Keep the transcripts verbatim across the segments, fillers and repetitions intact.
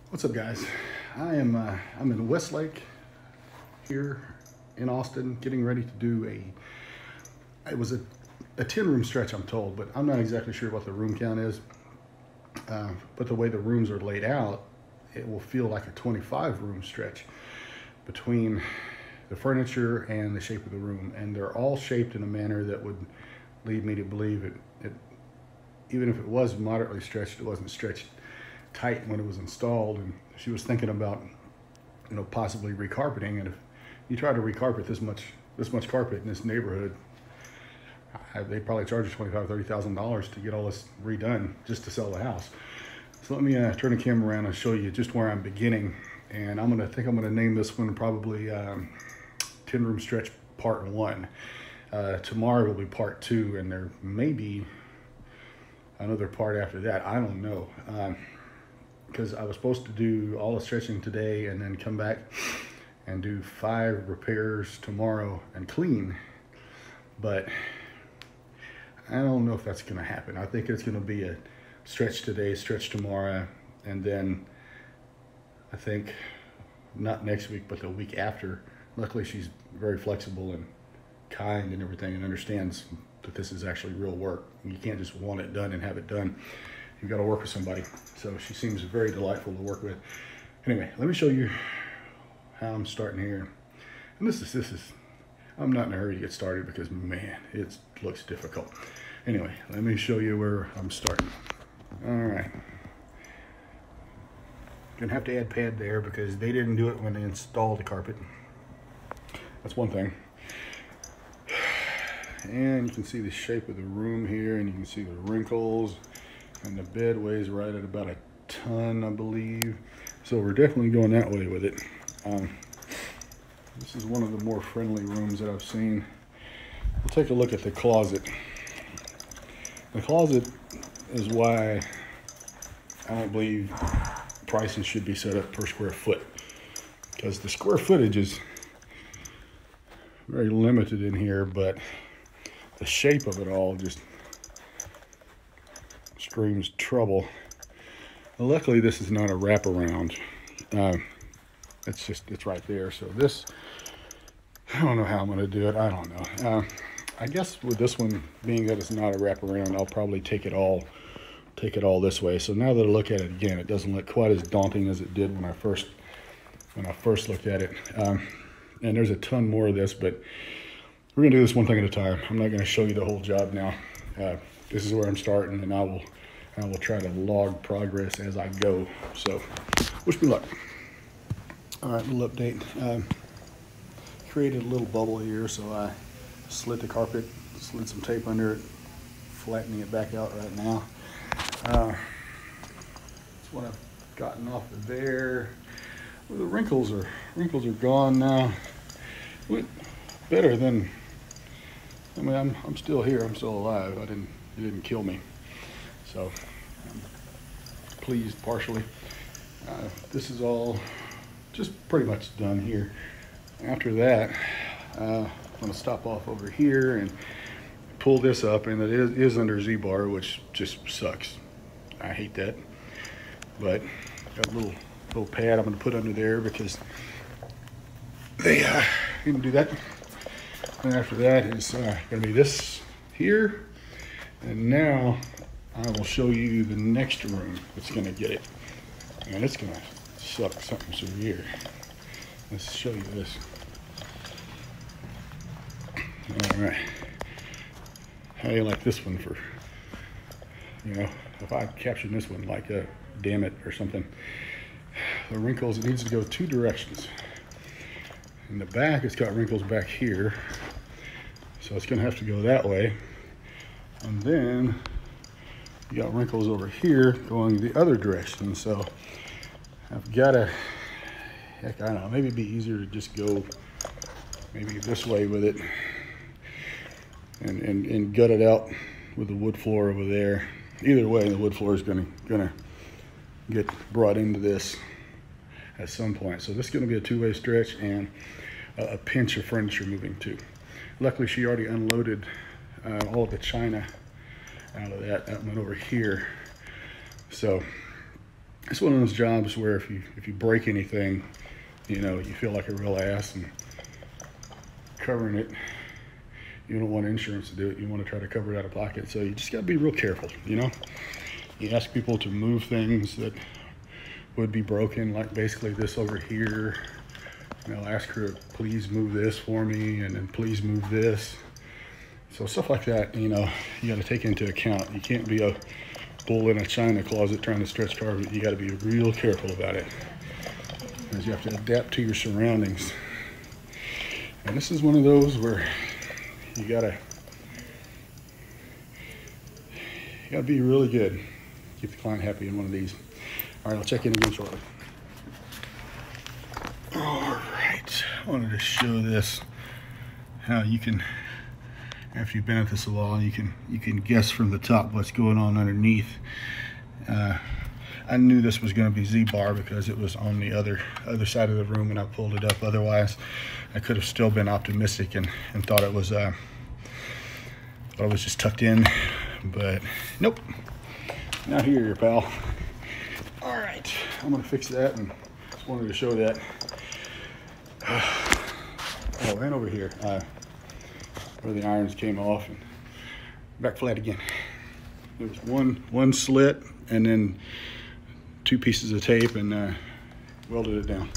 What's up, guys? I am uh, I'm in Westlake here in Austin, getting ready to do a. It was a, a ten room stretch, I'm told, but I'm not exactly sure what the room count is. Uh, but the way the rooms are laid out, it will feel like a twenty-five room stretch between the furniture and the shape of the room, and they're all shaped in a manner that would lead me to believe it. it even if it was moderately stretched, it wasn't stretched tight when it was installed. And she was thinking about, you know, possibly recarpeting. And if you try to recarpet this much this much carpet in this neighborhood, I, they probably charge you twenty-five, thirty thousand dollars to get all this redone just to sell the house. So let me uh, turn the camera around and show you just where I'm beginning. And I'm gonna think I'm gonna name this one probably um, ten room stretch part one. Uh, tomorrow will be part two, and there may be another part after that. I don't know. Um, because I was supposed to do all the stretching today and then come back and do five repairs tomorrow and clean. But I don't know if that's going to happen. I think it's going to be a stretch today, stretch tomorrow, and then I think not next week, but the week after. Luckily, she's very flexible and kind and everything, and understands that this is actually real work. You can't just want it done and have it done. You've got to work with somebody. So she seems very delightful to work with. Anyway, let me show you how I'm starting here. And this is, this is, I'm not in a hurry to get started because, man, it looks difficult. Anyway, let me show you where I'm starting. All right. Gonna have to add pad there because they didn't do it when they installed the carpet. That's one thing. And you can see the shape of the room here, and you can see the wrinkles. And the bed weighs right at about a ton, I believe. So we're definitely going that way with it. Um, this is one of the more friendly rooms that I've seen. We'll take a look at the closet. The closet is why I don't believe prices should be set up per square foot, because the square footage is very limited in here, but the shape of it all just screams trouble. Well, luckily this is not a wraparound. Uh, it's just, it's right there. So this, I don't know how I'm going to do it. I don't know. Uh, I guess with this one being that it's not a wraparound, I'll probably take it all, take it all this way. So now that I look at it again, it doesn't look quite as daunting as it did when I first, when I first looked at it. Um, and there's a ton more of this, but we're going to do this one thing at a time. I'm not going to show you the whole job now. Uh, this is where I'm starting, and I will I will try to log progress as I go. So wish me luck. All right, little update. Um, created a little bubble here, so I slid the carpet, slid some tape under it, flattening it back out right now. Uh, that's what I've gotten off of there. Well, the wrinkles are wrinkles are gone now. Went better than. I mean, I'm I'm still here. I'm still alive. I didn't. It didn't kill me. So I'm pleased partially. Uh, this is all just pretty much done here. After that, uh, I'm going to stop off over here and pull this up, and it is, is under Z-bar, which just sucks. I hate that. But got a little little pad I'm going to put under there because they uh, didn't do that. And after that is uh, going to be this here. And now I will show you the next room that's going to get it. And it's going to suck something severe. Let's show you this. All right. How do you like this one for, you know, if I caption this one like a damn it or something. The wrinkles, it needs to go two directions. In the back, it's got wrinkles back here. So it's going to have to go that way. And then you got wrinkles over here going the other direction. So I've got to, heck, I don't know, maybe it'd be easier to just go maybe this way with it and, and, and gut it out with the wood floor over there. Either way, the wood floor is gonna, gonna get brought into this at some point. So this is gonna be a two-way stretch and a, a pinch of furniture moving too. Luckily, she already unloaded uh, all of the china out of that. That went over here. So it's one of those jobs where if you if you break anything, you know, you feel like a real ass, and covering it, you don't want insurance to do it. You want to try to cover it out of pocket. So you just got to be real careful, you know. You ask people to move things that would be broken, like basically this over here. You know, ask her, please move this for me, and then please move this. So stuff like that, you know, you got to take into account. You can't be a bull in a china closet trying to stretch carpet. You got to be real careful about it, because you have to adapt to your surroundings. And this is one of those where you gotta you gotta be really good. Keep the client happy in one of these. All right, I'll check in again shortly. All right, I wanted to show this, how you can, after you've been at this a while, you can you can guess from the top what's going on underneath. Uh, I knew this was going to be Z-bar because it was on the other other side of the room and I pulled it up. Otherwise, I could have still been optimistic and, and thought it was uh, thought it was just tucked in, but nope, not here, pal. All right, I'm gonna fix that, and just wanted to show that. Oh, and over here, uh, where the irons came off and back flat again. There was one one slit and then two pieces of tape, and uh, welded it down.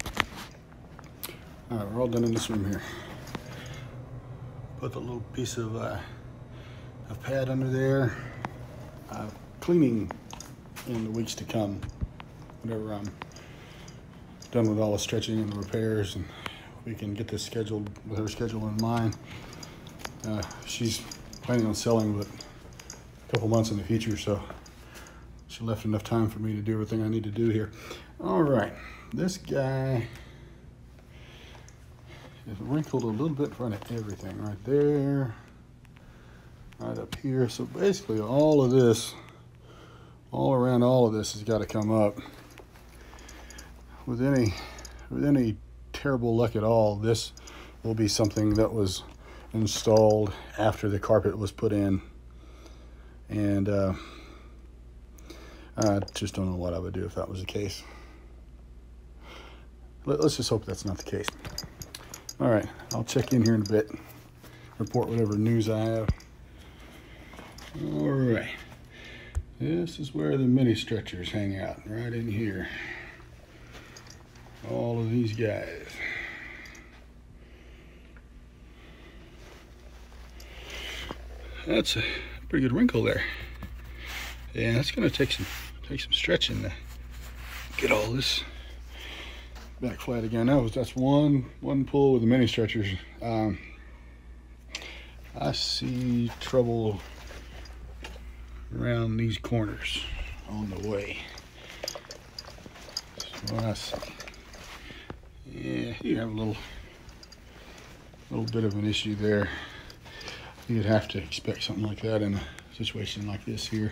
All right, we're all done in this room here. Put the little piece of, uh, of pad under there. Uh, cleaning in the weeks to come, whenever I'm done with all the stretching and the repairs, and we can get this scheduled with her schedule in mind. Uh, she's planning on selling, but a couple months in the future, so she left enough time for me to do everything I need to do here. All right, this guy is wrinkled a little bit in front of everything, right there, right up here. So basically all of this, all around all of this has got to come up. With any, with any terrible luck at all, this will be something that was installed after the carpet was put in. And uh, I just don't know what I would do if that was the case. Let's just hope that's not the case. All right, I'll check in here in a bit, report whatever news I have. All right, this is where the mini stretchers hang out, right in here. All of these guys. That's a pretty good wrinkle there. Yeah, that's gonna take some take some stretching to get all this back flat again. That was that's one one pull with the mini stretchers. Um, I see trouble around these corners on the way. So I see. Yeah, you have a little little bit of an issue there. You'd have to expect something like that in a situation like this here.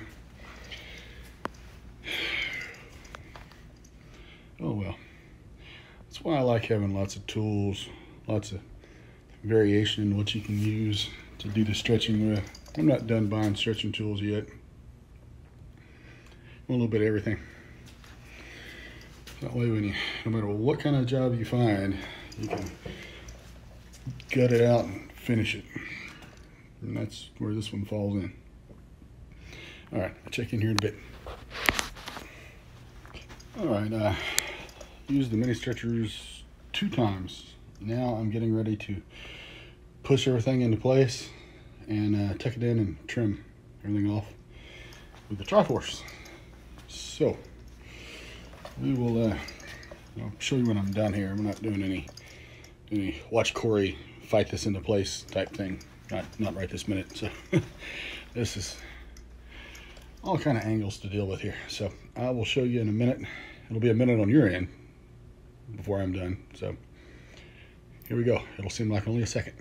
Oh well. That's why I like having lots of tools, lots of variation in what you can use to do the stretching with. I'm not done buying stretching tools yet. A little bit of everything. That way, when you, no matter what kind of job you find, you can gut it out and finish it. And that's where this one falls in. All right, I'll check in here in a bit. All right, uh, used the mini stretchers two times. Now I'm getting ready to push everything into place and uh, tuck it in and trim everything off with the Triforce. So we will uh, I'll show you when I'm done here. I'm not doing any any watch Corey fight this into place type thing. Not not right this minute. So this is all kind of angles to deal with here. So I will show you in a minute. It'll be a minute on your end before I'm done. So here we go. It'll seem like only a second.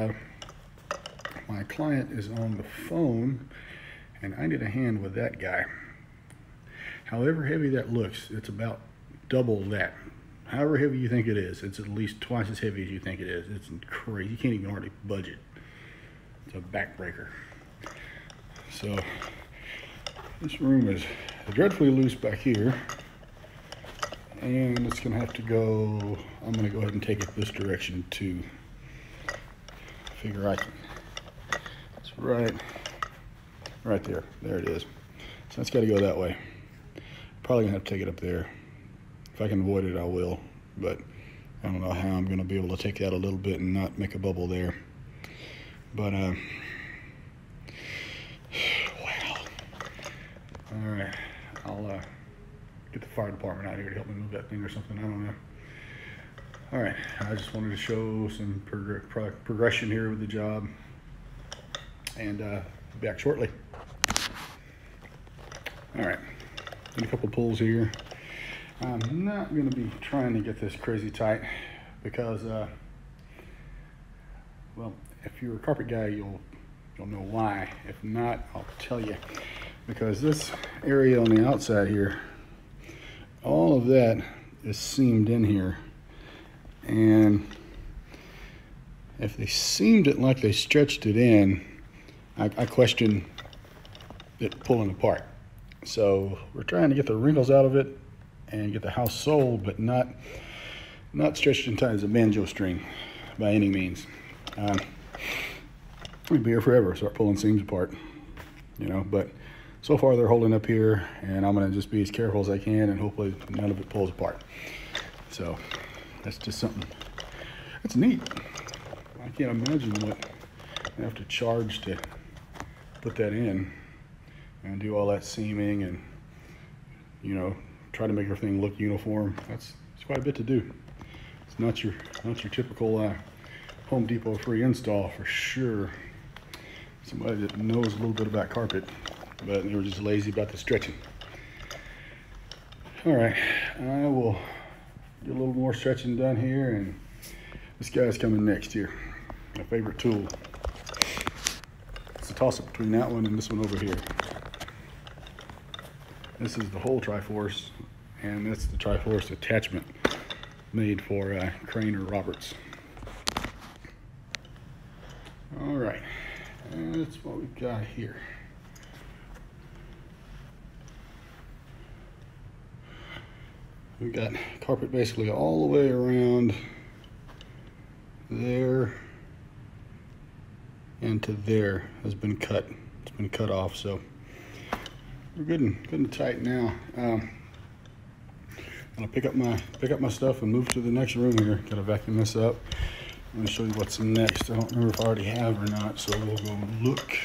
uh, my client is on the phone and I need a hand with that guy. However heavy that looks, it's about double that. However heavy you think it is, it's at least twice as heavy as you think it is. It's crazy. You can't even hardly budge it. It's a backbreaker. So this room is dreadfully loose back here, and it's gonna have to go, I'm gonna go ahead and take it this direction too. Figure I can, it's right, right there, there it is. So it's gotta go that way. Probably gonna have to take it up there. If I can avoid it, I will, but I don't know how I'm gonna be able to take that a little bit and not make a bubble there. But, uh, wow. All right, I'll uh, get the fire department out here to help me move that thing or something, I don't know. All right, I just wanted to show some prog pro progression here with the job, and uh, be back shortly. All right, did a couple pulls here. I'm not going to be trying to get this crazy tight because, uh, well, if you're a carpet guy, you'll you'll know why. If not, I'll tell you. Because this area on the outside here, all of that is seamed in here, and if they seamed it like they stretched it in, I, I question it pulling apart. So we're trying to get the wrinkles out of it and get the house sold, but not not stretched in tight as a banjo string by any means. Um, we'd be here forever, start pulling seams apart, you know, but so far they're holding up here, and I'm gonna just be as careful as I can, and hopefully none of it pulls apart. So that's just something, that's neat. I can't imagine what I have to charge to put that in and do all that seaming and, you know, try to make everything look uniform. That's it's quite a bit to do. It's not your not your typical uh, Home Depot free install for sure. Somebody that knows a little bit about carpet, but they were just lazy about the stretching. All right, I will get a little more stretching done here, and this guy's coming next here. My favorite tool. It's a toss-up between that one and this one over here. This is the whole Triforce, and that's the Triforce attachment made for uh, Crane or Roberts. All right, and that's what we've got here. We've got carpet basically all the way around there and to there has been cut. It's been cut off, so we're good and good and tight now. Um, I'm gonna pick up my pick up my stuff and move to the next room here. Gotta vacuum this up. I'm gonna show you what's next. I don't remember if I already have or not, so we'll go look.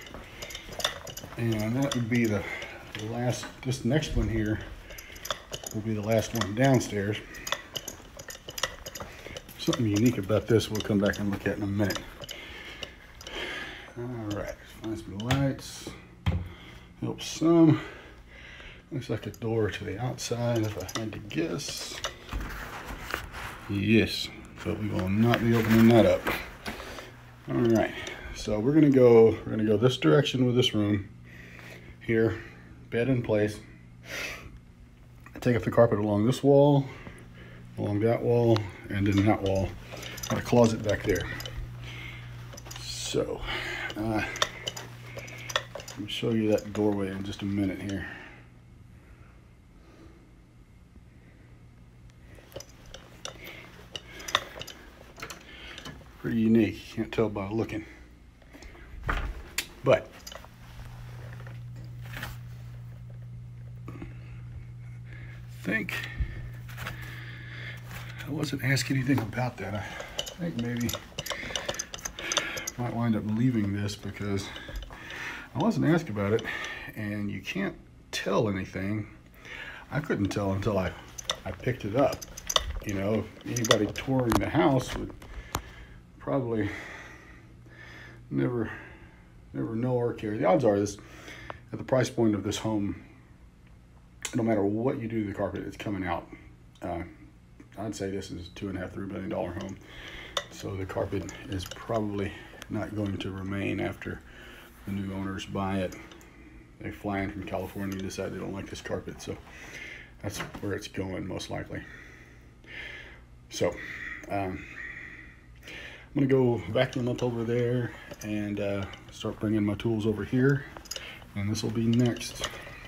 And that would be the last. This next one here will be the last one downstairs. Something unique about this we'll come back and look at in a minute. All right, find some lights. Helps some. Looks like a door to the outside, if I had to guess. Yes, but we will not be opening that up. All right, so we're gonna go. We're gonna go this direction with this room here, bed in place. Take up the carpet along this wall, along that wall, and then that wall. Got a closet back there. So. Uh, I'll show you that doorway in just a minute here. Pretty unique, you can't tell by looking. But I think I wasn't asked anything about that. I think maybe I might wind up leaving this because I wasn't asked about it, and you can't tell anything. I couldn't tell until I, I picked it up. You know, anybody touring the house would probably never, never know or care. The odds are this, at the price point of this home, no matter what you do to the carpet, it's coming out. Uh, I'd say this is a two and a half, three million dollar home. So the carpet is probably not going to remain after the new owners buy it. They fly in from California and decide they don't like this carpet, so that's where it's going most likely. So um, I'm gonna go vacuum up over there and uh, start bringing my tools over here, and this will be next.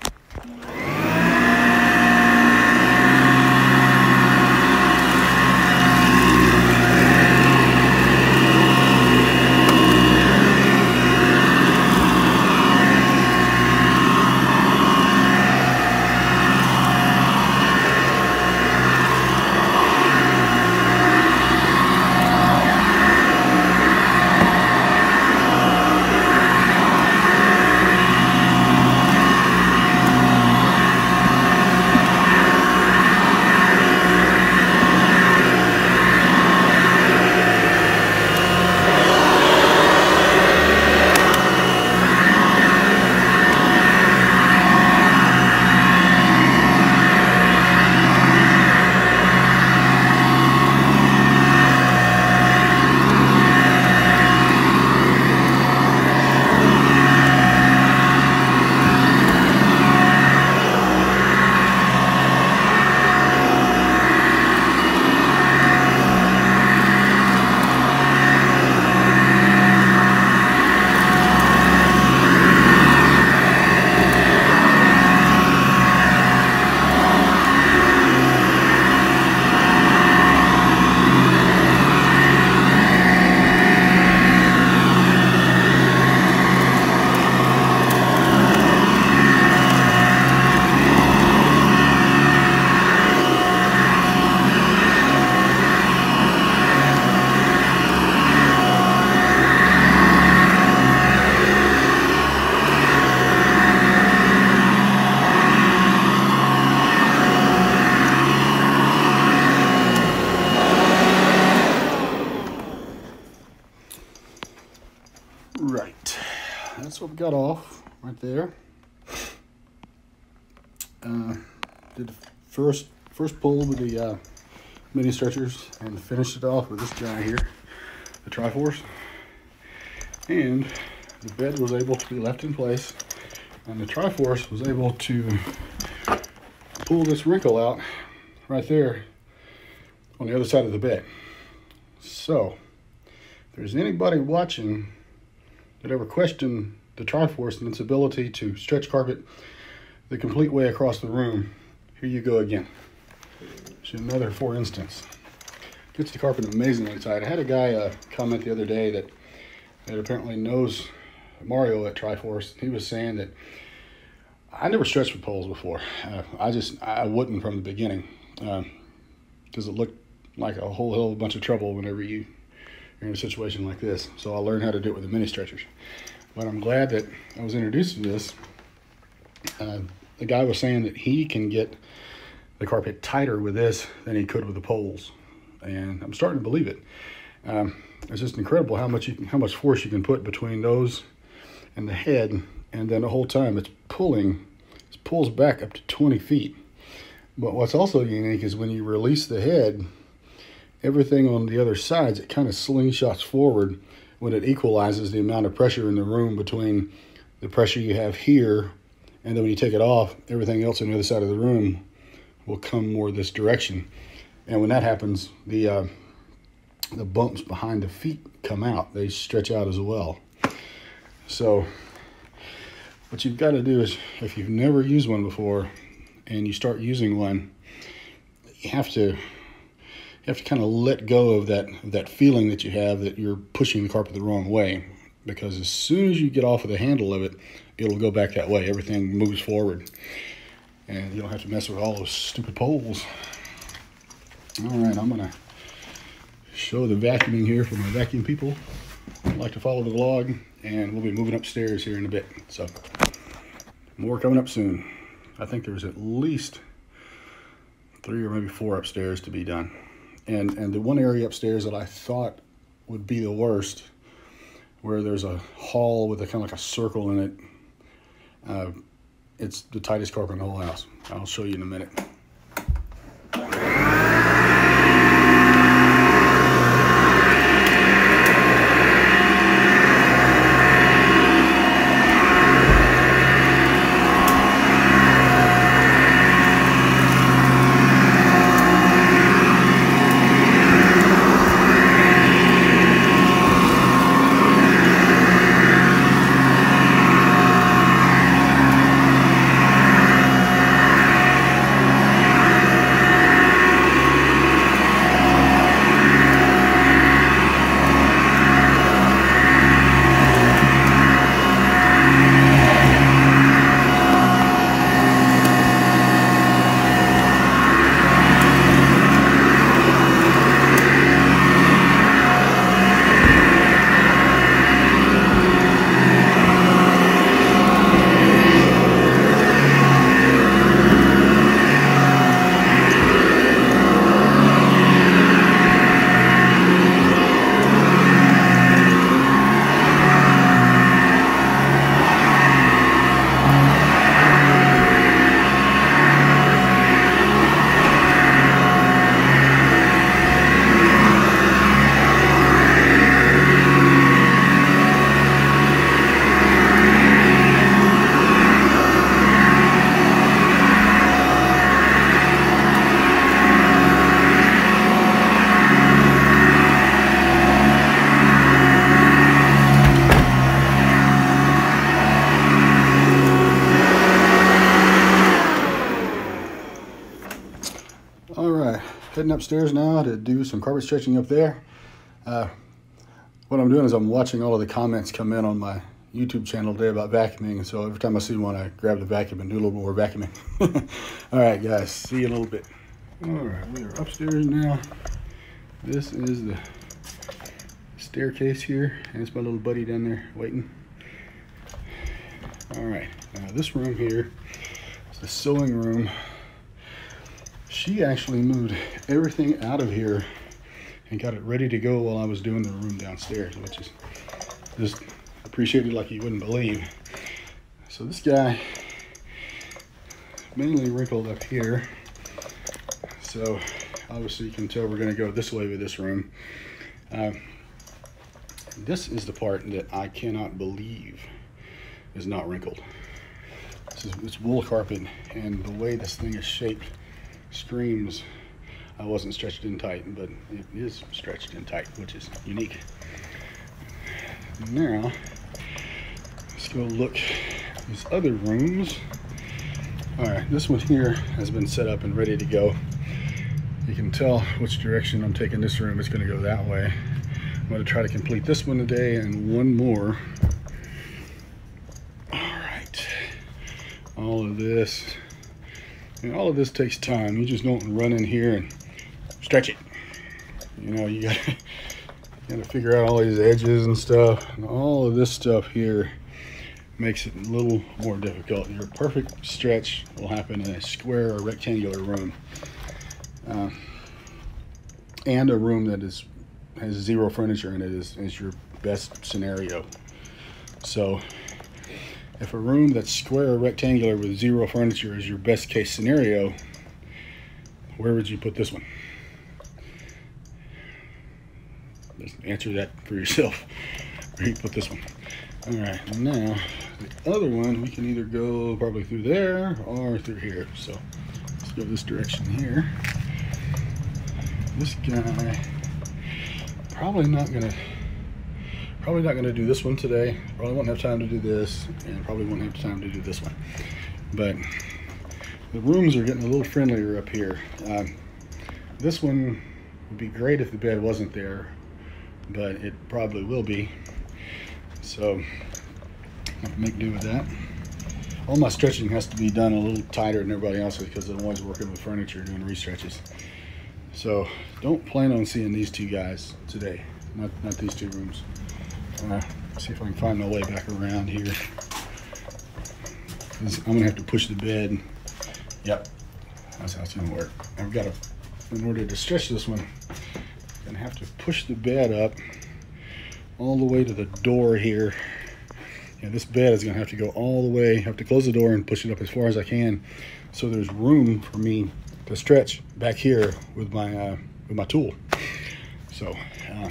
Right, that's what we got off right there. Uh, did the first first pull with the uh, mini stretchers and finished it off with this guy here, the Triforce. And the bed was able to be left in place, and the Triforce was able to pull this wrinkle out right there on the other side of the bed. So, if there's anybody watching that ever questioned the Triforce and its ability to stretch carpet the complete way across the room, here you go again. It's another for instance. Gets the carpet amazingly tight. I had a guy uh, comment the other day that, that apparently knows Mario at Triforce. He was saying that I never stretched with poles before. Uh, I just, I wouldn't from the beginning because uh, it looked like a whole hell of a bunch of trouble whenever you in a situation like this. So I learned how to do it with the mini stretchers. But I'm glad that I was introduced to this. Uh, the guy was saying that he can get the carpet tighter with this than he could with the poles, and I'm starting to believe it. Um, it's just incredible how much you can, how much force you can put between those and the head, and then the whole time it's pulling, it pulls back up to twenty feet. But what's also unique is when you release the head, everything on the other sides, it kind of slingshots forward when it equalizes the amount of pressure in the room between the pressure you have here, and then when you take it off, everything else on the other side of the room will come more this direction. And when that happens, the uh, the bumps behind the feet come out. They stretch out as well. So what you've got to do is, if you've never used one before and you start using one, you have to You have to kind of let go of that that feeling that you have that you're pushing the carpet the wrong way, because as soon as you get off of the handle of it, it'll go back that way. Everything moves forward, and you don't have to mess with all those stupid poles. All right, I'm gonna show the vacuuming here for my vacuum people who like to follow the vlog, and we'll be moving upstairs here in a bit. So more coming up soon. I think there's at least three or maybe four upstairs to be done. And and the one area upstairs that I thought would be the worst, where there's a hall with a kind of like a circle in it, uh, it's the tightest carpet in the whole house. I'll show you in a minute. heading upstairs now to do some carpet stretching up there. Uh, what I'm doing is I'm watching all of the comments come in on my YouTube channel today about vacuuming, and so every time I see one, I grab the vacuum and do a little more vacuuming. All right, guys, see you in a little bit. All right, we are upstairs now. This is the staircase here, and it's my little buddy down there waiting. All right, now this room here is the sewing room. She actually moved everything out of here and got it ready to go while I was doing the room downstairs, which is just appreciated like you wouldn't believe. So this guy mainly wrinkled up here. So obviously you can tell we're gonna go this way with this room. Uh, this is the part that I cannot believe is not wrinkled. This is it's wool carpet, and the way this thing is shaped screams I wasn't stretched in tight, but it is stretched in tight, which is unique. Now let's go look at these other rooms. All right, this one here has been set up and ready to go. You can tell which direction I'm taking this room. It's going to go that way. I'm going to try to complete this one today and one more. All right, all of this, and all of this takes time. You just don't run in here and stretch it. You know, you gotta, you gotta figure out all these edges and stuff. And all of this stuff here makes it a little more difficult. Your perfect stretch will happen in a square or rectangular room. Uh, and a room that is has zero furniture in it is, is your best scenario. So if a room that's square or rectangular with zero furniture is your best case scenario, where would you put this one? Just answer that for yourself. Where you put this one? All right, now the other one, we can either go probably through there or through here. So let's go this direction here. This guy probably not gonna probably not gonna do this one today. Probably won't have time to do this, and probably won't have time to do this one. But the rooms are getting a little friendlier up here. Um, this one would be great if the bed wasn't there, but it probably will be. So I'll make do with that. All my stretching has to be done a little tighter than everybody else's because I'm always working with furniture doing restretches. So don't plan on seeing these two guys today, not, not these two rooms. Uh, see if I can find my way back around here. I'm gonna have to push the bed. Yep, that's how it's gonna work. I've got to, in order to stretch this one, I'm gonna have to push the bed up all the way to the door here. And this bed is gonna have to go all the way, have to close the door and push it up as far as I can, so there's room for me to stretch back here with my uh, with my tool. So uh,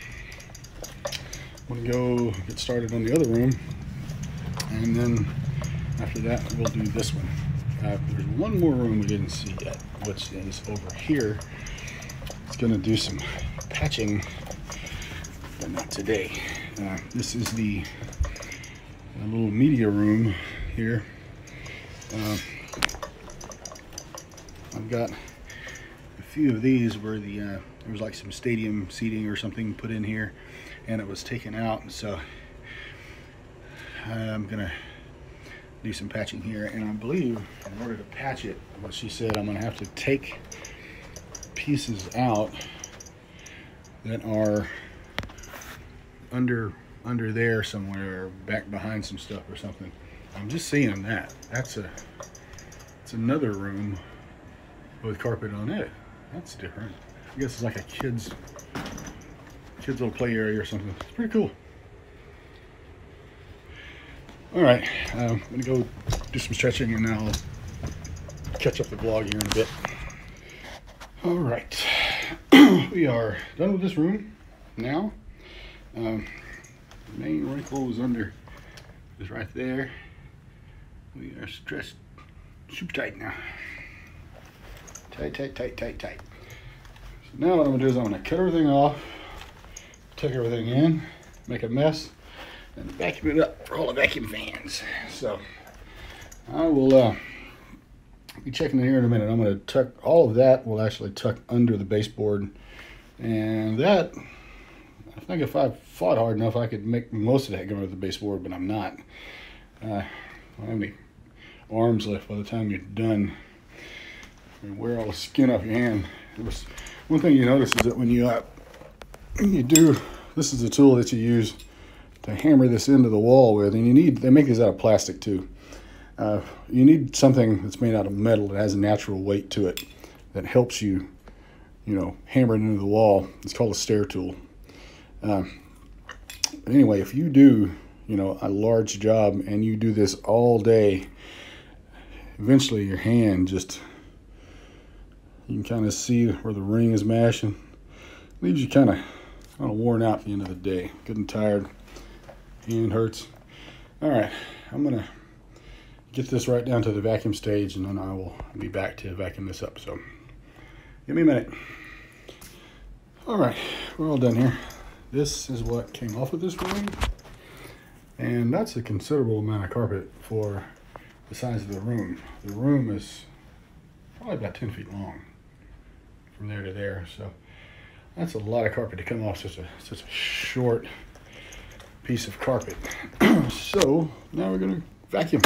I'm gonna go get started on the other room, and then after that we'll do this one. Uh, there's one more room we didn't see yet, which is over here. It's gonna do some patching, but not today. Uh, this is the a little media room here. Uh, I've got a few of these where the uh, there was like some stadium seating or something put in here, and it was taken out. So I'm gonna do some patching here, and I believe in order to patch it, what she said, I'm gonna have to take pieces out that are under under there somewhere, or back behind some stuff or something. I'm just seeing that. That's a it's another room with carpet on it. That's different. I guess it's like a kid's kid's little play area or something. It's pretty cool. All right, uh, I'm gonna go do some stretching, and then I'll catch up the vlog here in a bit. All right, we are done with this room now. Um, the main wrinkle is under, is right there. We are stretched super tight now. Tight, tight, tight, tight, tight. So now what I'm gonna do is I'm gonna cut everything off, take everything in, make a mess, and vacuum it up for all the vacuum fans. So I will uh, be checking in here in a minute. I'm going to tuck all of that will actually tuck under the baseboard, and that I think if I fought hard enough I could make most of that go under the baseboard, but I'm not. Uh, I don't have any arms left by the time you're done. You wear all the skin off your hand. It was one thing you notice is that when you uh, when you do, this is the tool that you use to hammer this into the wall with, and you need, they make these out of plastic too. Uh, you need something that's made out of metal that has a natural weight to it that helps you, you know, hammer it into the wall. It's called a stair tool. Uh, but anyway, if you do, you know, a large job and you do this all day, eventually your hand just, you can kind of see where the ring is mashing. Leaves you kind of, kind of worn out at the end of the day. Good and tired. Hand hurts. All right, I'm gonna get this right down to the vacuum stage, and then I will be back to vacuum this up. So give me a minute. All right, we're all done here. This is what came off of this ring, and that's a considerable amount of carpet for the size of the room. The room is probably about ten feet long from there to there, so that's a lot of carpet to come off such a such a short piece of carpet. So now we're going to vacuum.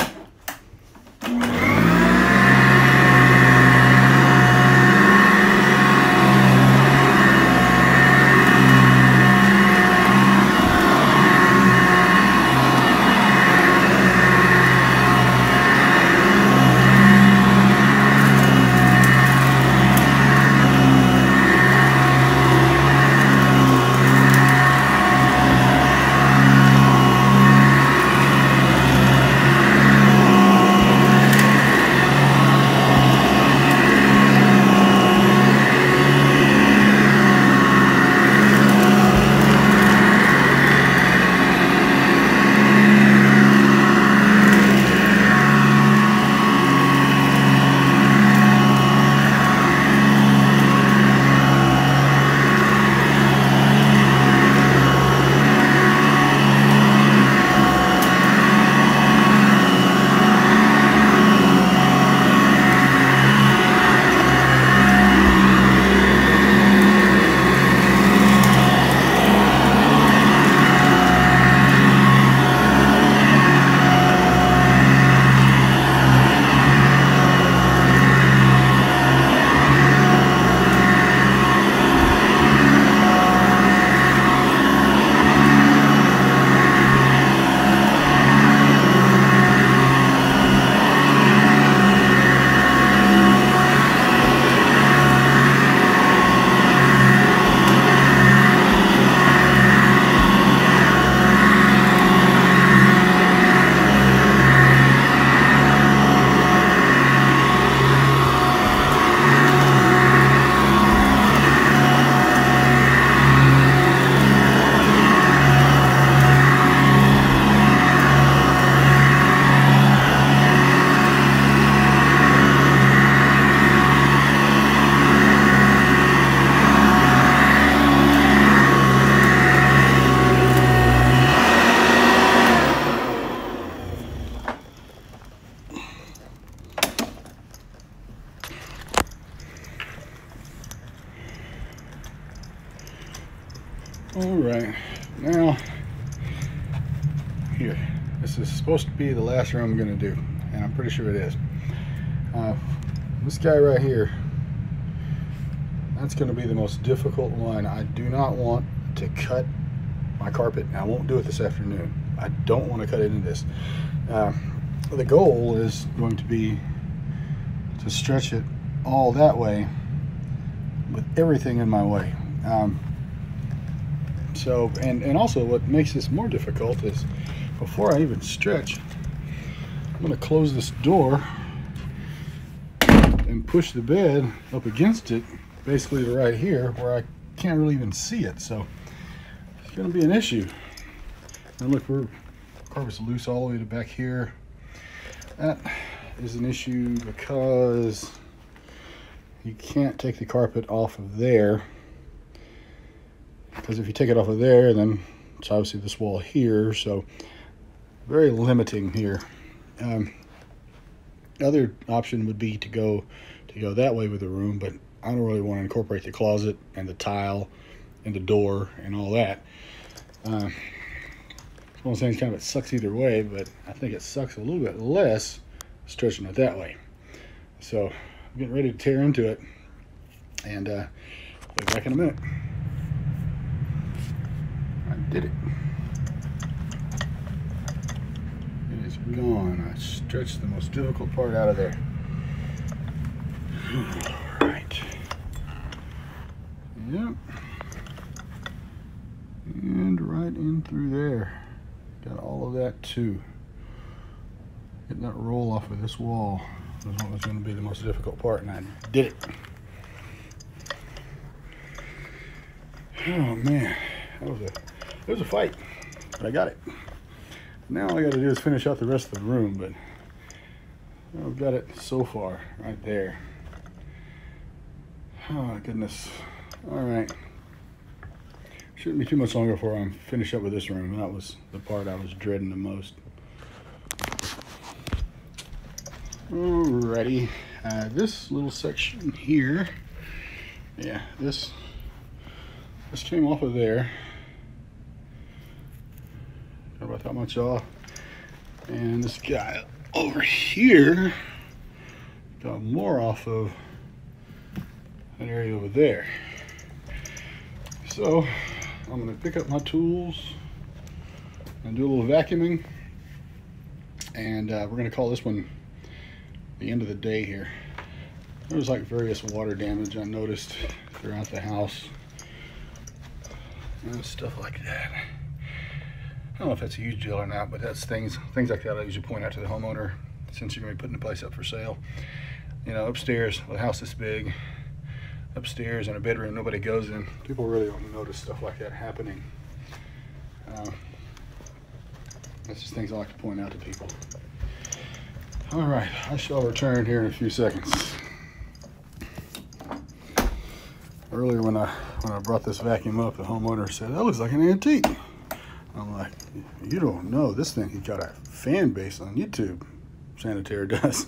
All right, now here, this is supposed to be the last room I'm gonna do, and I'm pretty sure it is. Uh, this guy right here, that's gonna be the most difficult one. I do not want to cut my carpet, and I won't do it this afternoon. I don't want to cut into this. Uh, the goal is going to be to stretch it all that way with everything in my way. Um, so, and, and also what makes this more difficult is before I even stretch, I'm going to close this door and push the bed up against it, basically to right here where I can't really even see it. So it's going to be an issue. And look, we're carpet's loose all the way to back here. That is an issue because you can't take the carpet off of there, because if you take it off of there, then it's obviously this wall here, so very limiting here. Um, other option would be to go to go that way with the room, but I don't really want to incorporate the closet and the tile and the door and all that. Uh, I'm saying kind of it sucks either way, but I think it sucks a little bit less stretching it that way. So I'm getting ready to tear into it, and uh, be back in a minute. I did it. It is gone. I stretched the most difficult part out of there. All right. Yep. And right in through there. Got all of that too. Getting that roll off of this wall was what was going to be the most difficult part, and I did it. Oh man, that was a it was a fight, but I got it. Now all I got to do is finish out the rest of the room, but I've got it so far right there. Oh goodness. All right. Shouldn't be too much longer before I'm finished up with this room. That was the part I was dreading the most. Alrighty, uh, this little section here, yeah, this this came off of there. Got about that much off, and this guy over here got more off of that area over there. So I'm gonna pick up my tools and do a little vacuuming, and uh, we're gonna call this one the end of the day here. There was like various water damage I noticed throughout the house and stuff like that. I don't know if that's a huge deal or not, but that's things things like that I usually point out to the homeowner since you're gonna be putting the place up for sale. You know, upstairs, with a house this big, upstairs in a bedroom nobody goes in, people really don't notice stuff like that happening. Uh, that's just things I like to point out to people. All right, I shall return here in a few seconds. Earlier when I when I brought this vacuum up, the homeowner said, "That looks like an antique." I'm like, "You don't know, this thing, he got a fan base on YouTube. Sanitaire does."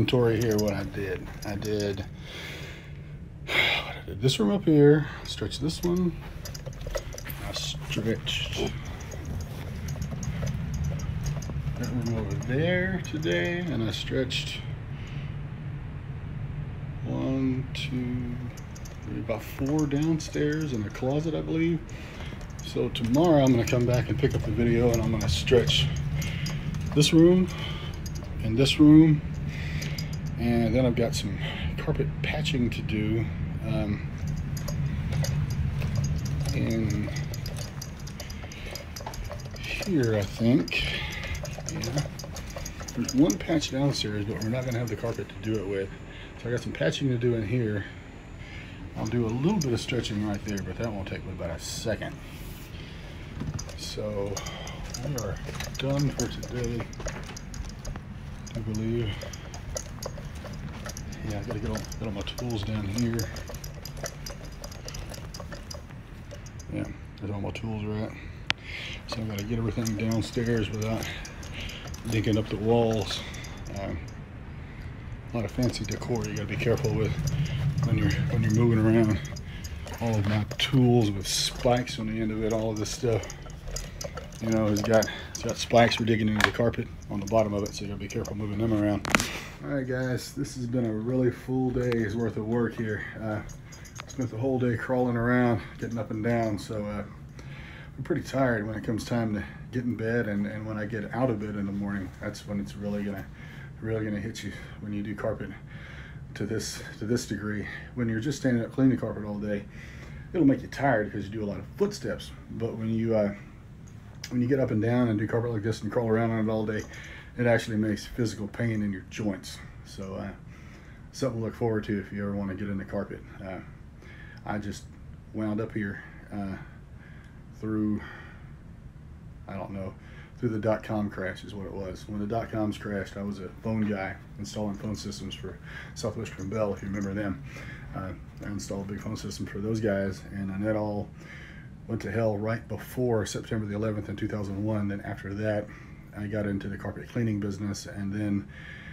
inventory here what I did. I did, I did this room up here, stretch this one, I stretched that room over there today, and I stretched one, two, three, about four downstairs in the closet, I believe. So tomorrow I'm going to come back and pick up the video, and I'm going to stretch this room and this room, and then I've got some carpet patching to do um, in here, I think. Yeah. There's one patch downstairs, but we're not going to have the carpet to do it with. So I got some patching to do in here. I'll do a little bit of stretching right there, but that won't take me about a second. So we are done for today, I believe. Yeah, I gotta get all, get all my tools down here. Yeah, there's all my tools are at. So I gotta get everything downstairs without digging up the walls. Um, a lot of fancy decor you gotta be careful with when you're when you're moving around. All of my tools with spikes on the end of it, all of this stuff, you know, it's got it's got spikes for digging into the carpet on the bottom of it, so you gotta be careful moving them around. All right, guys, this has been a really full day's worth of work here. Uh, spent the whole day crawling around, getting up and down, so uh, I'm pretty tired when it comes time to get in bed, and, and when I get out of bed in the morning, that's when it's really gonna really gonna hit you when you do carpet to this to this degree. When you're just standing up cleaning the carpet all day, it'll make you tired because you do a lot of footsteps. But when you uh, when you get up and down and do carpet like this and crawl around on it all day, it actually makes physical pain in your joints. So uh, something to look forward to if you ever want to get into carpet. Uh, I just wound up here uh, through, I don't know, through the dot-com crash is what it was. When the dot-coms crashed, I was a phone guy installing phone systems for Southwestern Bell, if you remember them. Uh, I installed a big phone system for those guys, and that all went to hell right before September the eleventh in two thousand one. Then after that, I got into the carpet cleaning business, and then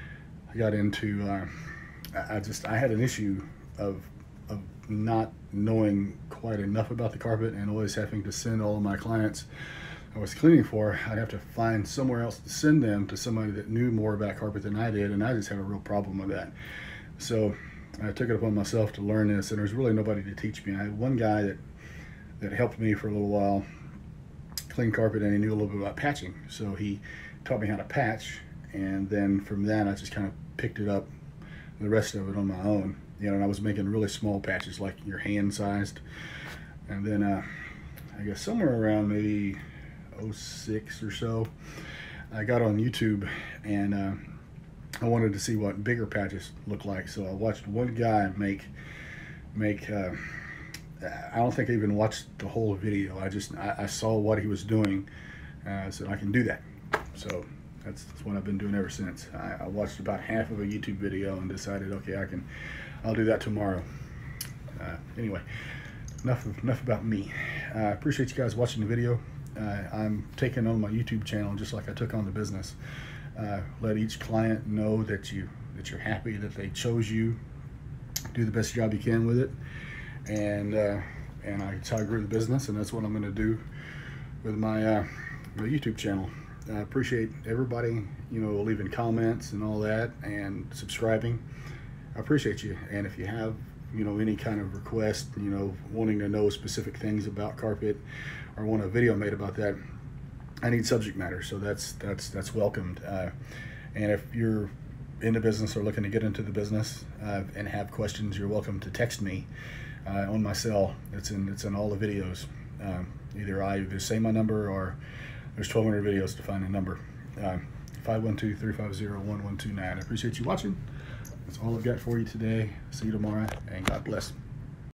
I got into, uh, I just, I had an issue of, of not knowing quite enough about the carpet, and always having to send all of my clients I was cleaning for, I'd have to find somewhere else to send them to somebody that knew more about carpet than I did, and I just had a real problem with that. So I took it upon myself to learn this, and there's really nobody to teach me. I had one guy that that helped me for a little while clean carpet, and he knew a little bit about patching, so he taught me how to patch, and then from that I just kind of picked it up, the rest of it on my own. You know, and I was making really small patches, like your hand sized, and then uh, I guess somewhere around maybe oh six or so, I got on YouTube, and uh, I wanted to see what bigger patches look like. So I watched one guy make make uh, I don't think I even watched the whole video. I just I, I saw what he was doing. Uh, I said, I can do that. So that's, that's what I've been doing ever since. I, I watched about half of a YouTube video and decided, okay, I can I'll do that tomorrow. Uh, anyway, enough of, enough about me. I uh, appreciate you guys watching the video. Uh, I'm taking on my YouTube channel just like I took on the business. Uh, let each client know that you that you're happy that they chose you. Do the best job you can with it, and uh, and I, that's how I grew the business, and that's what I'm going to do with my uh, my YouTube channel. I appreciate everybody, you know, leaving comments and all that, and subscribing. I appreciate you, and if you have, you know, any kind of request, you know, wanting to know specific things about carpet, or want a video made about that, I need subject matter, so that's that's that's welcomed. Uh, and if you're in the business or looking to get into the business uh, and have questions, you're welcome to text me uh, on my cell. It's in it's in all the videos. Um, either I either say my number, or there's twelve hundred videos to find a number. Uh, five one two, three five zero, one one two nine. I appreciate you watching. That's all I've got for you today. See you tomorrow, and God bless.